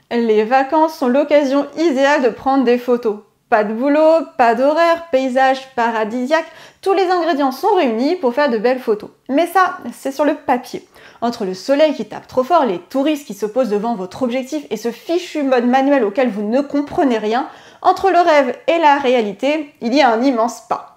Les vacances sont l'occasion idéale de prendre des photos. Pas de boulot, pas d'horaire, paysage paradisiaque, tous les ingrédients sont réunis pour faire de belles photos. Mais ça, c'est sur le papier. Entre le soleil qui tape trop fort, les touristes qui se posent devant votre objectif et ce fichu mode manuel auquel vous ne comprenez rien, entre le rêve et la réalité, il y a un immense pas.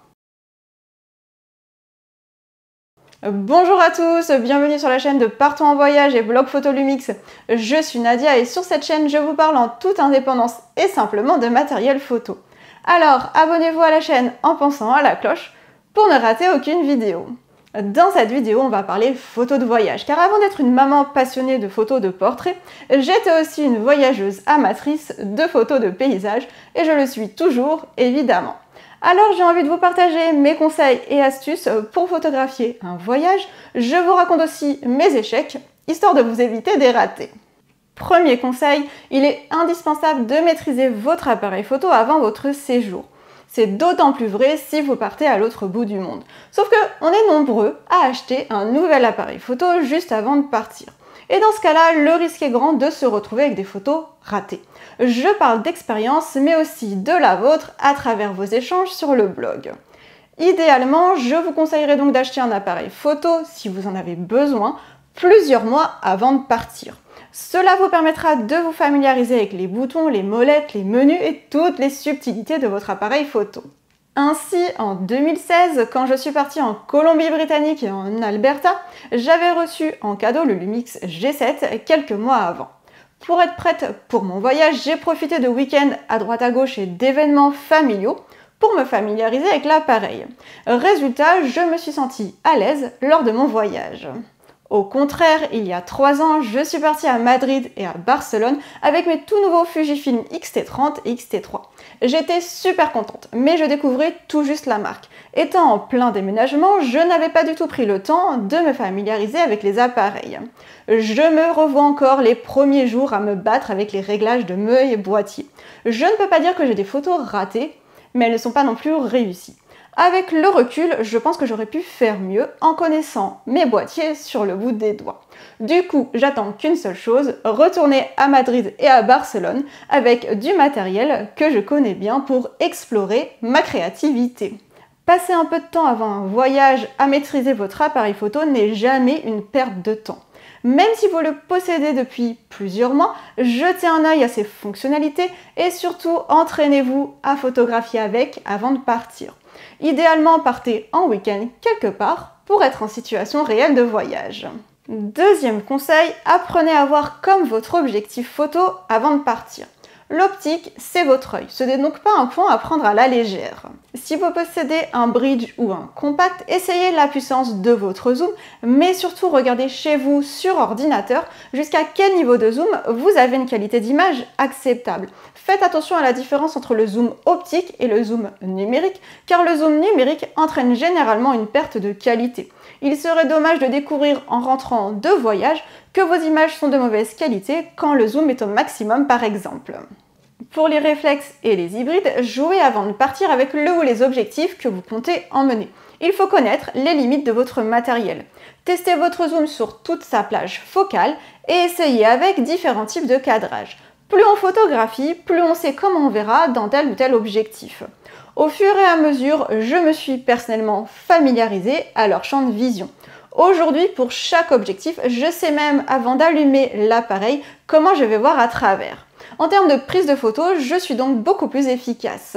Bonjour à tous, bienvenue sur la chaîne de Partons en voyage et blog photo Lumix. Je suis Nadia et sur cette chaîne, je vous parle en toute indépendance et simplement de matériel photo. Alors, abonnez-vous à la chaîne en pensant à la cloche pour ne rater aucune vidéo. Dans cette vidéo, on va parler photos de voyage, car avant d'être une maman passionnée de photos de portraits, j'étais aussi une voyageuse amatrice de photos de paysages et je le suis toujours, évidemment. Alors j'ai envie de vous partager mes conseils et astuces pour photographier un voyage. Je vous raconte aussi mes échecs, histoire de vous éviter des ratés. Premier conseil, il est indispensable de maîtriser votre appareil photo avant votre séjour. C'est d'autant plus vrai si vous partez à l'autre bout du monde. Sauf que on est nombreux à acheter un nouvel appareil photo juste avant de partir. Et dans ce cas-là, le risque est grand de se retrouver avec des photos ratées. Je parle d'expérience, mais aussi de la vôtre à travers vos échanges sur le blog. Idéalement, je vous conseillerais donc d'acheter un appareil photo, si vous en avez besoin, plusieurs mois avant de partir. Cela vous permettra de vous familiariser avec les boutons, les molettes, les menus et toutes les subtilités de votre appareil photo. Ainsi, en 2016, quand je suis partie en Colombie-Britannique et en Alberta, j'avais reçu en cadeau le Lumix G7 quelques mois avant. Pour être prête pour mon voyage, j'ai profité de week-ends à droite à gauche et d'événements familiaux pour me familiariser avec l'appareil. Résultat, je me suis sentie à l'aise lors de mon voyage. Au contraire, il y a 3 ans, je suis partie à Madrid et à Barcelone avec mes tout nouveaux Fujifilm X-T30 et X-T3. J'étais super contente, mais je découvrais tout juste la marque. Étant en plein déménagement, je n'avais pas du tout pris le temps de me familiariser avec les appareils. Je me revois encore les premiers jours à me battre avec les réglages de mes boîtiers. Je ne peux pas dire que j'ai des photos ratées, mais elles ne sont pas non plus réussies. Avec le recul, je pense que j'aurais pu faire mieux en connaissant mes boîtiers sur le bout des doigts. Du coup, j'attends qu'une seule chose, retourner à Madrid et à Barcelone avec du matériel que je connais bien pour explorer ma créativité. Passer un peu de temps avant un voyage à maîtriser votre appareil photo n'est jamais une perte de temps. Même si vous le possédez depuis plusieurs mois, jetez un œil à ses fonctionnalités et surtout entraînez-vous à photographier avec avant de partir. Idéalement, partez en week-end quelque part pour être en situation réelle de voyage. Deuxième conseil, apprenez à voir comme votre objectif photo avant de partir. L'optique, c'est votre œil, ce n'est donc pas un point à prendre à la légère. Si vous possédez un bridge ou un compact, essayez la puissance de votre zoom, mais surtout regardez chez vous sur ordinateur jusqu'à quel niveau de zoom vous avez une qualité d'image acceptable. Faites attention à la différence entre le zoom optique et le zoom numérique, car le zoom numérique entraîne généralement une perte de qualité. Il serait dommage de découvrir en rentrant de voyage que vos images sont de mauvaise qualité quand le zoom est au maximum par exemple. Pour les réflexes et les hybrides, jouez avant de partir avec le ou les objectifs que vous comptez emmener. Il faut connaître les limites de votre matériel. Testez votre zoom sur toute sa plage focale et essayez avec différents types de cadrage. Plus on photographie, plus on sait comment on verra dans tel ou tel objectif. Au fur et à mesure, je me suis personnellement familiarisée à leur champ de vision. Aujourd'hui, pour chaque objectif, je sais même avant d'allumer l'appareil comment je vais voir à travers. En termes de prise de photo, je suis donc beaucoup plus efficace.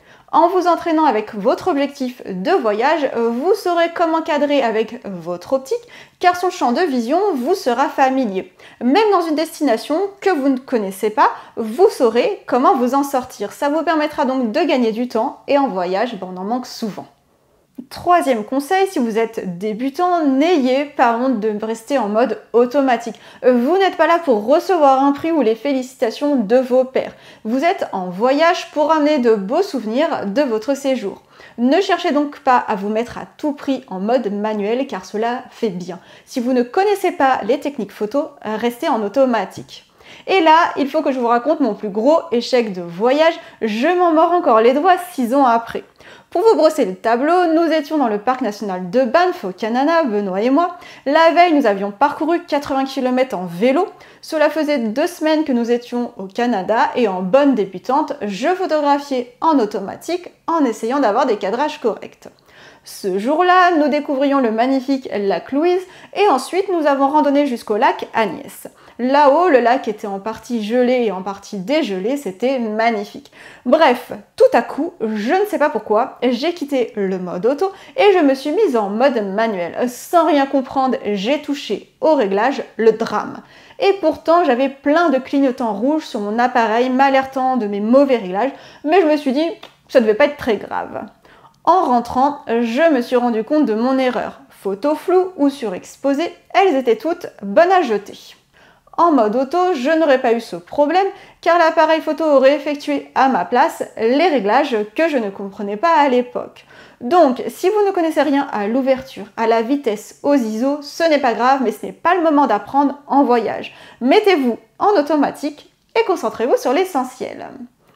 En vous entraînant avec votre objectif de voyage, vous saurez comment cadrer avec votre optique, car son champ de vision vous sera familier. Même dans une destination que vous ne connaissez pas, vous saurez comment vous en sortir. Ça vous permettra donc de gagner du temps et en voyage, on en manque souvent. Troisième conseil, si vous êtes débutant, n'ayez pas honte de rester en mode automatique. Vous n'êtes pas là pour recevoir un prix ou les félicitations de vos pairs. Vous êtes en voyage pour amener de beaux souvenirs de votre séjour. Ne cherchez donc pas à vous mettre à tout prix en mode manuel car cela fait bien. Si vous ne connaissez pas les techniques photo, restez en automatique. Et là, il faut que je vous raconte mon plus gros échec de voyage. Je m'en mords encore les doigts 6 ans après. Pour vous brosser le tableau, nous étions dans le parc national de Banff au Canada, Benoît et moi. La veille, nous avions parcouru 80 km en vélo. Cela faisait 2 semaines que nous étions au Canada et en bonne débutante, je photographiais en automatique en essayant d'avoir des cadrages corrects. Ce jour-là, nous découvrions le magnifique lac Louise et ensuite nous avons randonné jusqu'au lac Agnès. Là-haut, le lac était en partie gelé et en partie dégelé, c'était magnifique. Bref, tout à coup, je ne sais pas pourquoi, j'ai quitté le mode auto et je me suis mise en mode manuel. Sans rien comprendre, j'ai touché au réglage, le drame. Et pourtant, j'avais plein de clignotants rouges sur mon appareil m'alertant de mes mauvais réglages, mais je me suis dit, ça devait pas être très grave. En rentrant, je me suis rendu compte de mon erreur. Photos floues ou surexposées, elles étaient toutes bonnes à jeter. En mode auto, je n'aurais pas eu ce problème car l'appareil photo aurait effectué à ma place les réglages que je ne comprenais pas à l'époque. Donc, si vous ne connaissez rien à l'ouverture, à la vitesse, aux ISO, ce n'est pas grave, mais ce n'est pas le moment d'apprendre en voyage. Mettez-vous en automatique et concentrez-vous sur l'essentiel.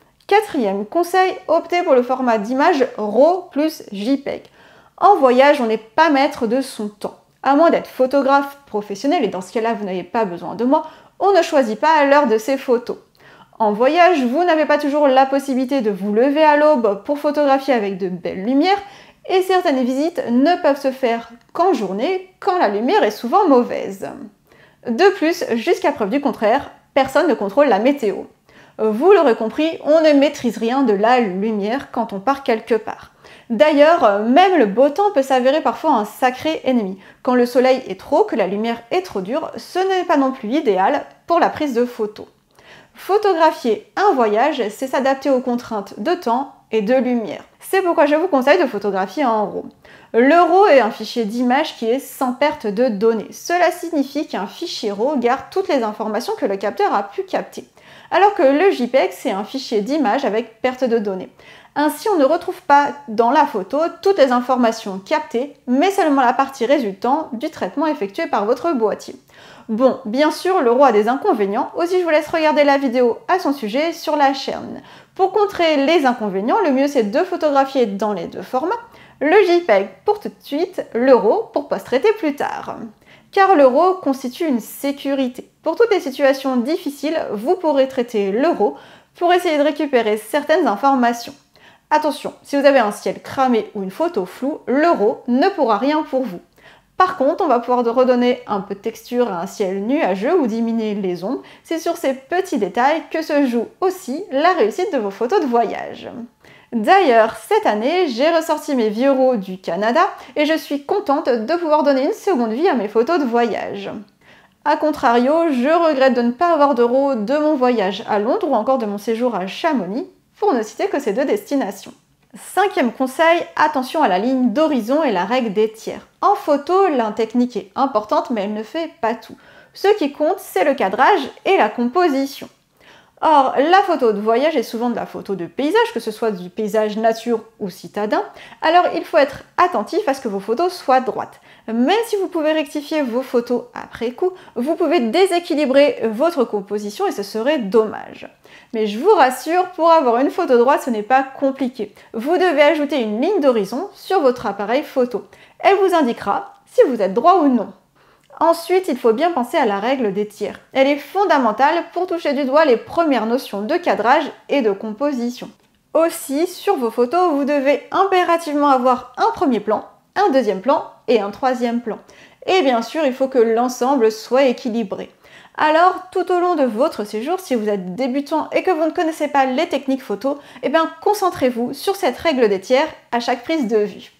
4e conseil, optez pour le format d'image RAW plus JPEG. En voyage, on n'est pas maître de son temps. À moins d'être photographe professionnel, et dans ce cas-là, vous n'avez pas besoin de moi, on ne choisit pas l'heure de ses photos. En voyage, vous n'avez pas toujours la possibilité de vous lever à l'aube pour photographier avec de belles lumières, et certaines visites ne peuvent se faire qu'en journée, quand la lumière est souvent mauvaise. De plus, jusqu'à preuve du contraire, personne ne contrôle la météo. Vous l'aurez compris, on ne maîtrise rien de la lumière quand on part quelque part. D'ailleurs, même le beau temps peut s'avérer parfois un sacré ennemi. Quand le soleil est trop, que la lumière est trop dure, ce n'est pas non plus idéal pour la prise de photos. Photographier un voyage, c'est s'adapter aux contraintes de temps et de lumière. C'est pourquoi je vous conseille de photographier en RAW. Le RAW est un fichier d'image qui est sans perte de données. Cela signifie qu'un fichier RAW garde toutes les informations que le capteur a pu capter. Alors que le JPEG, c'est un fichier d'image avec perte de données. Ainsi, on ne retrouve pas dans la photo toutes les informations captées, mais seulement la partie résultant du traitement effectué par votre boîtier. Bon, bien sûr, le RAW a des inconvénients, aussi je vous laisse regarder la vidéo à son sujet sur la chaîne. Pour contrer les inconvénients, le mieux c'est de photographier dans les deux formats, le JPEG pour tout de suite, le RAW pour post-traiter plus tard. Car le RAW constitue une sécurité. Pour toutes les situations difficiles, vous pourrez traiter le RAW pour essayer de récupérer certaines informations. Attention, si vous avez un ciel cramé ou une photo floue, le RAW ne pourra rien pour vous. Par contre, on va pouvoir redonner un peu de texture à un ciel nuageux ou diminuer les ombres. C'est sur ces petits détails que se joue aussi la réussite de vos photos de voyage. D'ailleurs, cette année, j'ai ressorti mes vieux RAW du Canada et je suis contente de pouvoir donner une seconde vie à mes photos de voyage. A contrario, je regrette de ne pas avoir de RAW de mon voyage à Londres ou encore de mon séjour à Chamonix, pour ne citer que ces deux destinations. 5e conseil, attention à la ligne d'horizon et la règle des tiers. En photo, la technique est importante, mais elle ne fait pas tout. Ce qui compte, c'est le cadrage et la composition. Or, la photo de voyage est souvent de la photo de paysage, que ce soit du paysage nature ou citadin, alors il faut être attentif à ce que vos photos soient droites. Même si vous pouvez rectifier vos photos après coup, vous pouvez déséquilibrer votre composition et ce serait dommage. Mais je vous rassure, pour avoir une photo droite, ce n'est pas compliqué. Vous devez ajouter une ligne d'horizon sur votre appareil photo. Elle vous indiquera si vous êtes droit ou non. Ensuite, il faut bien penser à la règle des tiers. Elle est fondamentale pour toucher du doigt les premières notions de cadrage et de composition. Aussi, sur vos photos, vous devez impérativement avoir un premier plan, un deuxième plan et un troisième plan. Et bien sûr, il faut que l'ensemble soit équilibré. Alors, tout au long de votre séjour, si vous êtes débutant et que vous ne connaissez pas les techniques photo, concentrez-vous sur cette règle des tiers à chaque prise de vue.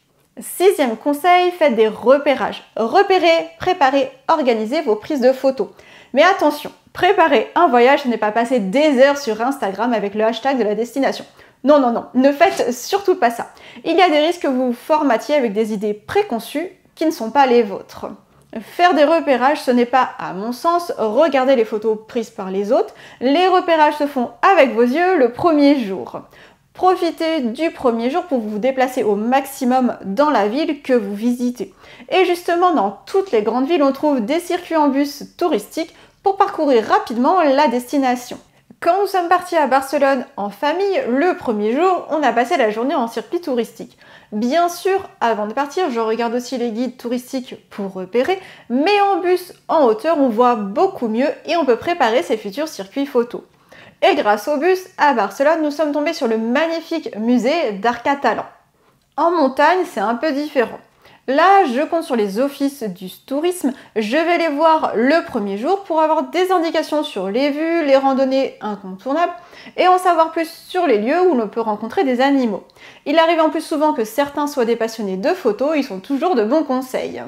6e conseil, faites des repérages. Repérez, préparez, organisez vos prises de photos. Mais attention, préparer un voyage, ce n'est pas passer des heures sur Instagram avec le hashtag de la destination. Non, non, non, ne faites surtout pas ça. Il y a des risques que vous vous formatiez avec des idées préconçues qui ne sont pas les vôtres. Faire des repérages, ce n'est pas, à mon sens, regarder les photos prises par les autres. Les repérages se font avec vos yeux le premier jour. Profitez du premier jour pour vous déplacer au maximum dans la ville que vous visitez. Et justement, dans toutes les grandes villes, on trouve des circuits en bus touristiques pour parcourir rapidement la destination. Quand nous sommes partis à Barcelone en famille, le premier jour, on a passé la journée en circuit touristique. Bien sûr, avant de partir, je regarde aussi les guides touristiques pour repérer, mais en bus, en hauteur, on voit beaucoup mieux et on peut préparer ses futurs circuits photos. Et grâce au bus, à Barcelone, nous sommes tombés sur le magnifique musée d'Art Catalan. En montagne, c'est un peu différent. Là, je compte sur les offices du tourisme, je vais les voir le premier jour pour avoir des indications sur les vues, les randonnées incontournables et en savoir plus sur les lieux où l'on peut rencontrer des animaux. Il arrive en plus souvent que certains soient des passionnés de photos, ils sont toujours de bons conseils.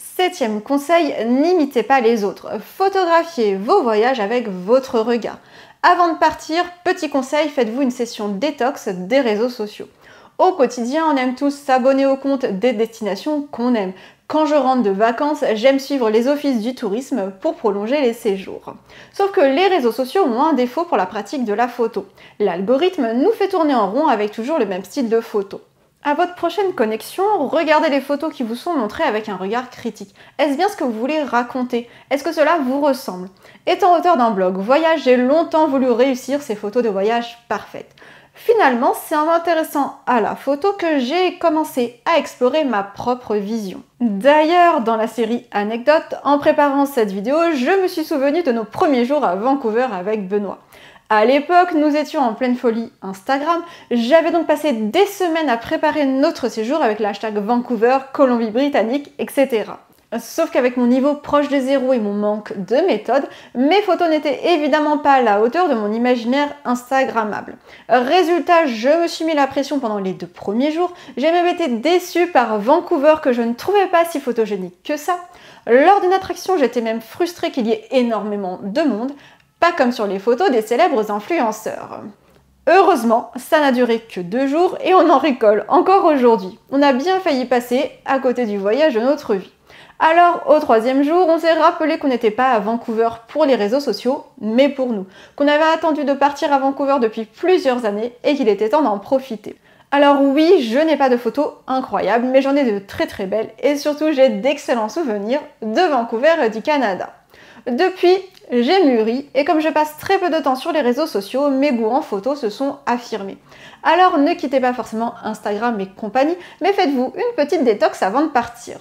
7e conseil, n'imitez pas les autres. Photographiez vos voyages avec votre regard. Avant de partir, petit conseil, faites-vous une session détox des réseaux sociaux. Au quotidien, on aime tous s'abonner au compte des destinations qu'on aime. Quand je rentre de vacances, j'aime suivre les offices du tourisme pour prolonger les séjours. Sauf que les réseaux sociaux ont un défaut pour la pratique de la photo. L'algorithme nous fait tourner en rond avec toujours le même style de photo. À votre prochaine connexion, regardez les photos qui vous sont montrées avec un regard critique. Est-ce bien ce que vous voulez raconter? Est-ce que cela vous ressemble? Étant auteur d'un blog voyage, j'ai longtemps voulu réussir ces photos de voyage parfaites. Finalement, c'est en m'intéressant à la photo que j'ai commencé à explorer ma propre vision. D'ailleurs, dans la série Anecdotes, en préparant cette vidéo, je me suis souvenu de nos premiers jours à Vancouver avec Benoît. À l'époque, nous étions en pleine folie Instagram, j'avais donc passé des semaines à préparer notre séjour avec l'hashtag Vancouver, Colombie-Britannique, etc. Sauf qu'avec mon niveau proche de zéro et mon manque de méthode, mes photos n'étaient évidemment pas à la hauteur de mon imaginaire instagrammable. Résultat, je me suis mis la pression pendant les 2 premiers jours, j'ai même été déçue par Vancouver que je ne trouvais pas si photogénique que ça. Lors d'une attraction, j'étais même frustrée qu'il y ait énormément de monde, pas comme sur les photos des célèbres influenceurs. Heureusement, ça n'a duré que 2 jours et on en rigole encore aujourd'hui. On a bien failli passer à côté du voyage de notre vie. Alors, au 3e jour, on s'est rappelé qu'on n'était pas à Vancouver pour les réseaux sociaux, mais pour nous, qu'on avait attendu de partir à Vancouver depuis plusieurs années et qu'il était temps d'en profiter. Alors oui, je n'ai pas de photos incroyables, mais j'en ai de très très belles et surtout j'ai d'excellents souvenirs de Vancouver et du Canada. Depuis, j'ai mûri et comme je passe très peu de temps sur les réseaux sociaux, mes goûts en photo se sont affirmés. Alors ne quittez pas forcément Instagram et compagnie, mais faites-vous une petite détox avant de partir.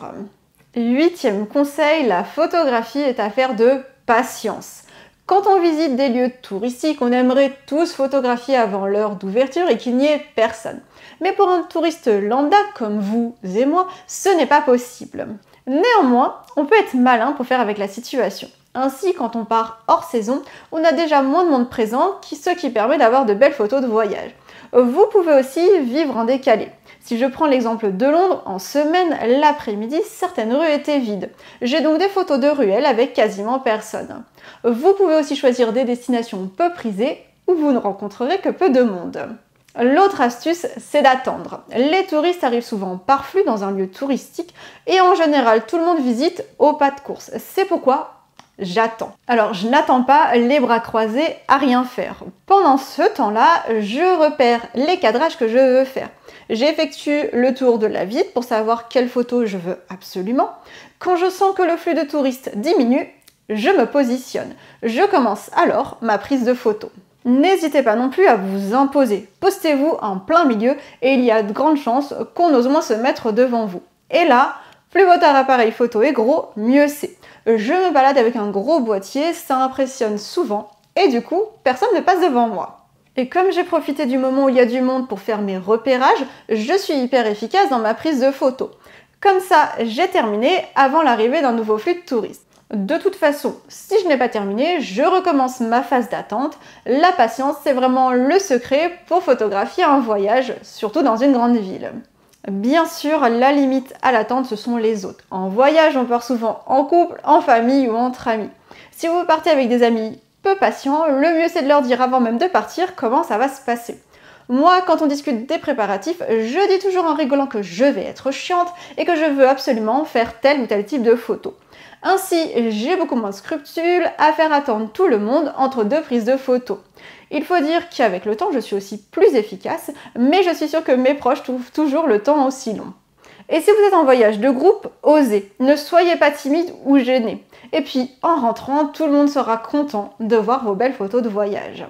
8e conseil, la photographie est affaire de patience. Quand on visite des lieux touristiques, on aimerait tous photographier avant l'heure d'ouverture et qu'il n'y ait personne. Mais pour un touriste lambda comme vous et moi, ce n'est pas possible. Néanmoins, on peut être malin pour faire avec la situation. Ainsi, quand on part hors saison, on a déjà moins de monde présent, ce qui permet d'avoir de belles photos de voyage. Vous pouvez aussi vivre en décalé. Si je prends l'exemple de Londres, en semaine, l'après-midi, certaines rues étaient vides. J'ai donc des photos de ruelles avec quasiment personne. Vous pouvez aussi choisir des destinations peu prisées où vous ne rencontrerez que peu de monde. L'autre astuce, c'est d'attendre. Les touristes arrivent souvent par flux dans un lieu touristique et en général, tout le monde visite au pas de course. C'est pourquoi j'attends. Alors, je n'attends pas les bras croisés à rien faire. Pendant ce temps-là, je repère les cadrages que je veux faire. J'effectue le tour de la ville pour savoir quelle photo je veux absolument. Quand je sens que le flux de touristes diminue, je me positionne. Je commence alors ma prise de photo. N'hésitez pas non plus à vous imposer. Postez-vous en plein milieu et il y a de grandes chances qu'on ose moins se mettre devant vous. Et là, plus votre appareil photo est gros, mieux c'est. Je me balade avec un gros boîtier, ça impressionne souvent et du coup, personne ne passe devant moi. Et comme j'ai profité du moment où il y a du monde pour faire mes repérages, je suis hyper efficace dans ma prise de photo. Comme ça, j'ai terminé avant l'arrivée d'un nouveau flux de touristes. De toute façon, si je n'ai pas terminé, je recommence ma phase d'attente. La patience, c'est vraiment le secret pour photographier un voyage, surtout dans une grande ville. Bien sûr, la limite à l'attente, ce sont les autres. En voyage, on part souvent en couple, en famille ou entre amis. Si vous partez avec des amis peu patients, le mieux c'est de leur dire avant même de partir comment ça va se passer. Moi, quand on discute des préparatifs, je dis toujours en rigolant que je vais être chiante et que je veux absolument faire tel ou tel type de photo. Ainsi, j'ai beaucoup moins de scrupules à faire attendre tout le monde entre 2 prises de photos. Il faut dire qu'avec le temps, je suis aussi plus efficace, mais je suis sûre que mes proches trouvent toujours le temps aussi long. Et si vous êtes en voyage de groupe, osez, ne soyez pas timide ou gêné. Et puis, en rentrant, tout le monde sera content de voir vos belles photos de voyage.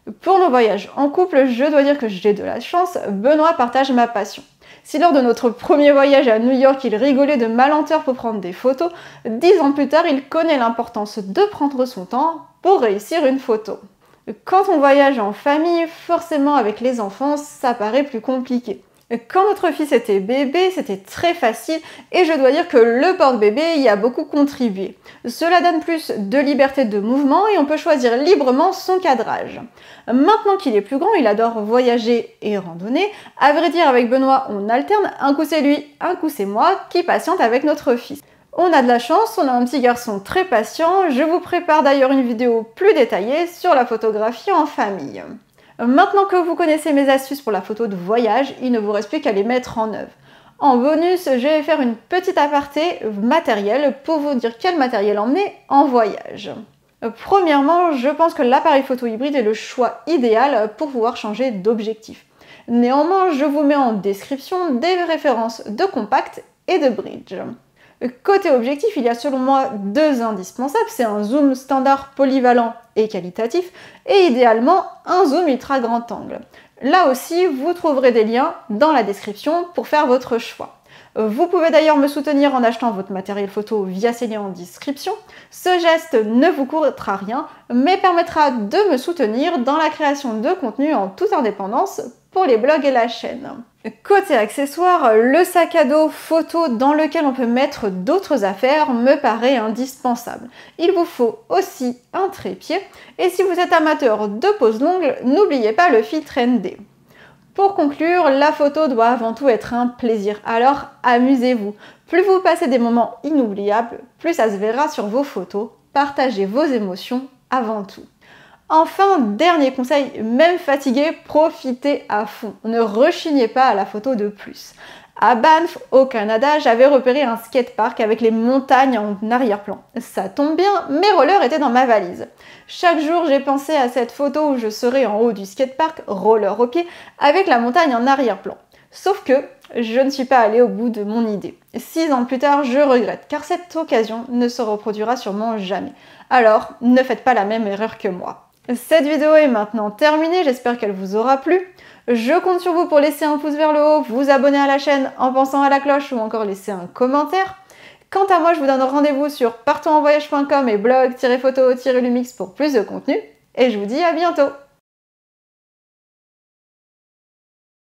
Pour nos voyages en couple, je dois dire que j'ai de la chance, Benoît partage ma passion. Si lors de notre premier voyage à New York, il rigolait de ma lenteur pour prendre des photos, 10 ans plus tard, il connaît l'importance de prendre son temps pour réussir une photo. Quand on voyage en famille, forcément avec les enfants, ça paraît plus compliqué. Quand notre fils était bébé, c'était très facile et je dois dire que le porte-bébé y a beaucoup contribué. Cela donne plus de liberté de mouvement et on peut choisir librement son cadrage. Maintenant qu'il est plus grand, il adore voyager et randonner. À vrai dire, avec Benoît, on alterne, un coup c'est lui, un coup c'est moi qui patiente avec notre fils. On a de la chance, on a un petit garçon très patient. Je vous prépare d'ailleurs une vidéo plus détaillée sur la photographie en famille. Maintenant que vous connaissez mes astuces pour la photo de voyage, il ne vous reste plus qu'à les mettre en œuvre. En bonus, je vais faire une petite aparté matériel pour vous dire quel matériel emmener en voyage. Premièrement, je pense que l'appareil photo hybride est le choix idéal pour pouvoir changer d'objectif. Néanmoins, je vous mets en description des références de compact et de bridge. Côté objectif, il y a selon moi deux indispensables, c'est un zoom standard polyvalent et qualitatif, et idéalement un zoom ultra grand angle. Là aussi, vous trouverez des liens dans la description pour faire votre choix. Vous pouvez d'ailleurs me soutenir en achetant votre matériel photo via ces liens en description. Ce geste ne vous coûtera rien, mais permettra de me soutenir dans la création de contenu en toute indépendance pour les blogs et la chaîne. Côté accessoires, le sac à dos photo dans lequel on peut mettre d'autres affaires me paraît indispensable. Il vous faut aussi un trépied et si vous êtes amateur de pose longue, n'oubliez pas le filtre ND. Pour conclure, la photo doit avant tout être un plaisir, alors amusez-vous. Plus vous passez des moments inoubliables, plus ça se verra sur vos photos. Partagez vos émotions avant tout. Enfin, dernier conseil, même fatigué, profitez à fond. Ne rechignez pas à la photo de plus. À Banff, au Canada, j'avais repéré un skatepark avec les montagnes en arrière-plan. Ça tombe bien, mes rollers étaient dans ma valise. Chaque jour, j'ai pensé à cette photo où je serais en haut du skatepark, roller au pied, avec la montagne en arrière-plan. Sauf que je ne suis pas allée au bout de mon idée. 6 ans plus tard, je regrette, car cette occasion ne se reproduira sûrement jamais. Alors, ne faites pas la même erreur que moi. Cette vidéo est maintenant terminée, j'espère qu'elle vous aura plu. Je compte sur vous pour laisser un pouce vers le haut, vous abonner à la chaîne en pensant à la cloche ou encore laisser un commentaire. Quant à moi, je vous donne rendez-vous sur partonsvoyage.com et blog-photo-lumix pour plus de contenu. Et je vous dis à bientôt!